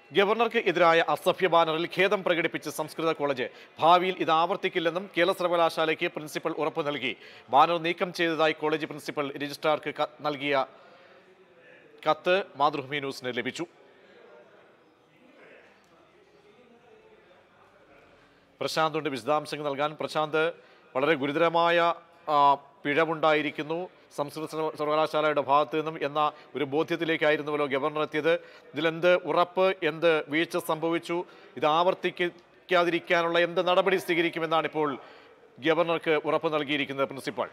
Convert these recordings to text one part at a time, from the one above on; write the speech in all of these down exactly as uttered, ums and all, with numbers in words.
ഗവർണർക്ക് എതിരായ അസഭ്യ ബാനറിൽ ഖേദം പ്രകടിപ്പിച്ച് സംസ്കൃത കോളേജ് ഭാവിയിൽ ഇത് ആവർത്തിക്കില്ലെന്നും കേരള സർവകലാശാലയ്ക്ക് പ്രിൻസിപ്പൽ ഉറപ്പ് നൽകി. ബാനർ നീക്കം ചെയ്തതായി കോളേജ് പ്രിൻസിപ്പൽ രജിസ്ട്രാർക്ക് നൽകിയ കത്ത് മാതൃഭൂമി ന്യൂസിന് ലഭിച്ചു. പ്രശാന്തുണ്ട് വിശദാംശങ്ങൾ നൽകാൻ. പ്രശാന്ത്, വളരെ ഗുരുതരമായ പിഴവുണ്ടായിരിക്കുന്നു സംസ്കൃത സർവകലാശാലയുടെ ഭാഗത്തു നിന്നും എന്ന ഒരു ബോധ്യത്തിലേക്കായിരുന്നുവല്ലോ ഗവർണർ എത്തിയത്. ഇതിലെന്ത് ഉറപ്പ്, എന്ത് വീഴ്ച സംഭവിച്ചു, ഇത് ആവർത്തിക്കാതിരിക്കാനുള്ള എന്ത് നടപടി സ്വീകരിക്കുമെന്നാണ് ഇപ്പോൾ ഗവർണർക്ക് ഉറപ്പ് നൽകിയിരിക്കുന്നത് പ്രിൻസിപ്പൽ?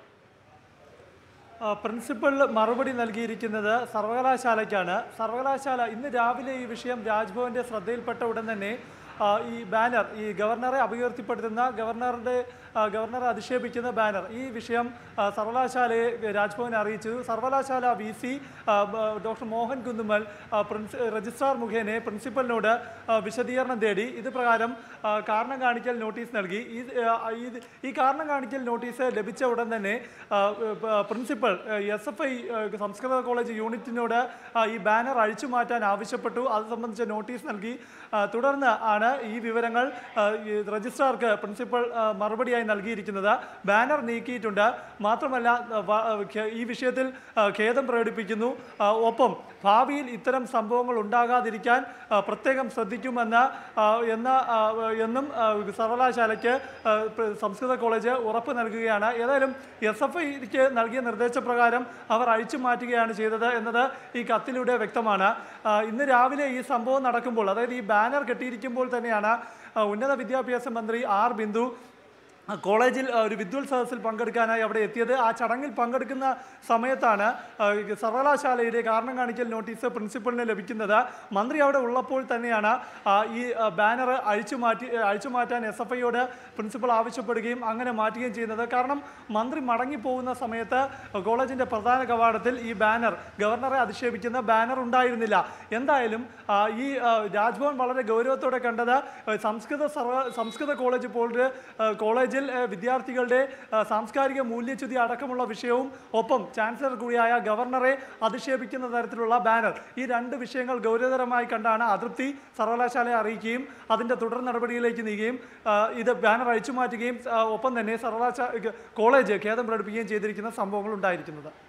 പ്രിൻസിപ്പൽ മറുപടി നൽകിയിരിക്കുന്നത് സർവകലാശാലയ്ക്കാണ്. സർവകലാശാല ഇന്ന് രാവിലെ ഈ വിഷയം രാജ്ഭവന്റെ ശ്രദ്ധയിൽപ്പെട്ട ഉടൻ തന്നെ ഈ ബാനർ, ഈ ഗവർണറെ അപകീർത്തിപ്പെടുത്തുന്ന, ഗവർണറുടെ ഗവർണറെ അധിക്ഷേപിക്കുന്ന ബാനർ, ഈ വിഷയം സർവകലാശാലയെ രാജ്ഭവനെ അറിയിച്ചു. സർവകലാശാല V C doctor Mohan Kunnummal പ്രിൻസ് രജിസ്ട്രാർ മുഖേന പ്രിൻസിപ്പലിനോട് വിശദീകരണം തേടി. ഇത് പ്രകാരം കാരണം കാണിക്കൽ നോട്ടീസ് നൽകി. ഈ ഈ കാരണം കാണിക്കൽ നോട്ടീസ് ലഭിച്ച ഉടൻ തന്നെ principal S F I Sanskrit college യൂണിറ്റിനോട് ഈ ബാനർ അഴിച്ചു മാറ്റാൻ ആവശ്യപ്പെട്ടു. അത് സംബന്ധിച്ച നോട്ടീസ് നൽകി. തുടർന്ന് ആണ് ഈ വിവരങ്ങൾ രജിസ്ട്രാർക്ക് പ്രിൻസിപ്പൽ മറുപടിയായി നൽകിയിരിക്കുന്നത്. ബാനർ നീക്കിയിട്ടുണ്ട്. മാത്രമല്ല ഈ വിഷയത്തിൽ ഖേദം പ്രകടിപ്പിക്കുന്നു. ഒപ്പം ഭാവിയിൽ ഇത്തരം സംഭവങ്ങൾ ഉണ്ടാകാതിരിക്കാൻ പ്രത്യേകം ശ്രദ്ധിക്കുമെന്ന് എന്ന എന്നും സർവകലാശാലയ്ക്ക് സംസ്കൃത കോളേജ് ഉറപ്പ് നൽകുകയാണ്. ഏതായാലും എസ് എഫ് ഐക്ക് നൽകിയ നിർദ്ദേശപ്രകാരം അവർ അഴിച്ചു മാറ്റുകയാണ് ചെയ്തത് എന്നത് ഈ കത്തിലൂടെ വ്യക്തമാണ്. ഇന്ന് രാവിലെ ഈ സംഭവം നടക്കുമ്പോൾ, അതായത് ഈ ബാനർ കെട്ടിയിരിക്കുമ്പോൾ തന്നെയാണ് ഉന്നത വിദ്യാഭ്യാസ മന്ത്രി ആർ ബിന്ദു കോളേജിൽ ഒരു വിദ്വൽ സദസ്സിൽ പങ്കെടുക്കാനായി അവിടെ എത്തിയത്. ആ ചടങ്ങിൽ പങ്കെടുക്കുന്ന സമയത്താണ് സർവകലാശാലയുടെ കാരണം കാണിക്കൽ നോട്ടീസ് പ്രിൻസിപ്പലിന് ലഭിക്കുന്നത്. മന്ത്രി അവിടെ ഉള്ളപ്പോൾ തന്നെയാണ് ഈ ബാനർ അഴിച്ചു മാറ്റി അഴിച്ചു മാറ്റാൻ എസ് എഫ് ഐയോട് പ്രിൻസിപ്പൽ ആവശ്യപ്പെടുകയും അങ്ങനെ മാറ്റുകയും ചെയ്യുന്നത്. കാരണം മന്ത്രി മടങ്ങിപ്പോകുന്ന സമയത്ത് കോളേജിൻ്റെ പ്രധാന കവാടത്തിൽ ഈ ബാനർ, ഗവർണറെ അധിക്ഷേപിക്കുന്ന ബാനർ ഉണ്ടായിരുന്നില്ല. എന്തായാലും ഈ രാജ്ഭവൻ വളരെ ഗൗരവത്തോടെ കണ്ടത് സംസ്കൃത സർവ സംസ്കൃത കോളേജ് പോലൊരു കോളേജ് വിദ്യാർത്ഥികളുടെ സാംസ്കാരിക മൂല്യച്യുതി അടക്കമുള്ള വിഷയവും ഒപ്പം ചാൻസലർ കൂടിയായ ഗവർണറെ അധിക്ഷേപിക്കുന്ന തരത്തിലുള്ള ബാനർ, ഈ രണ്ട് വിഷയങ്ങൾ ഗൗരവതരമായി കണ്ടാണ് അതൃപ്തി സർവകലാശാലയെ അറിയിക്കുകയും അതിൻ്റെ തുടർ നടപടിയിലേക്ക് നീങ്ങുകയും ഇത് ബാനർ അഴിച്ചു മാറ്റുകയും ഒപ്പം തന്നെ സർവകലാശാല കോളേജ് ഖേദം പ്രകടിപ്പിക്കുകയും ചെയ്തിരിക്കുന്ന സംഭവങ്ങൾ ഉണ്ടായിരിക്കുന്നത്.